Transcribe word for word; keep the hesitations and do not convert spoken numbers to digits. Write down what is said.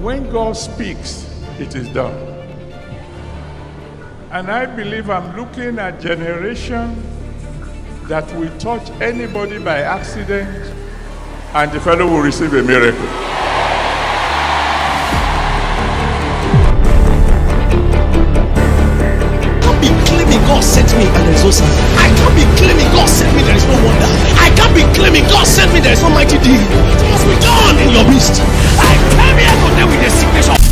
when God speaks, it is done. And I believe I'm looking at a generation that will touch anybody by accident and the fellow will receive a miracle. God sent me and there is no sign. I can't be claiming God sent me, there is no wonder. I can't be claiming God sent me, there is no mighty deed. It must be done in your midst. I came here today with the sickness of